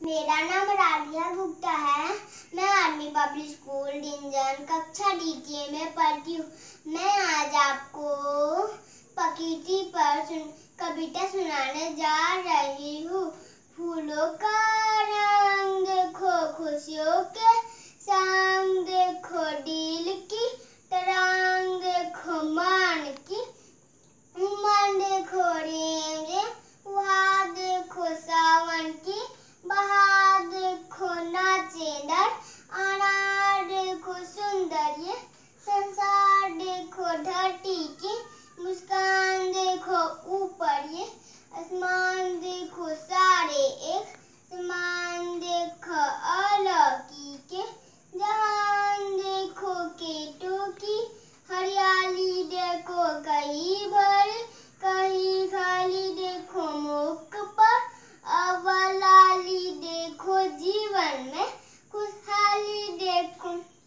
मेरा नाम राधिया गुप्ता है। मैं आर्मी पब्लिक स्कूल डिंजन कक्षा DTA में पढ़ती हूँ। मैं आज आपको प्रकृति पर कविता सुनाने जा रही हूँ। फूलों का रंग देखो, खुशियों के संग देखो, दिल की तरंग देखो, मन देखो, रेम रे वहाँ देखो, सावन की बहार देखो, नाचे नर अनार देखो, सुंदर ये संसार देखो, धरती की मुस्कान देखो, ऊपर ये आसमान देखो, सारे एक समान देखो, अलौकिक के जहान देखो, कीटों की हरियाली देखो, कहीं भरी कहीं खाली देखो, मुख पर अवलाली देखो, जीवन में खुशहाली देखो।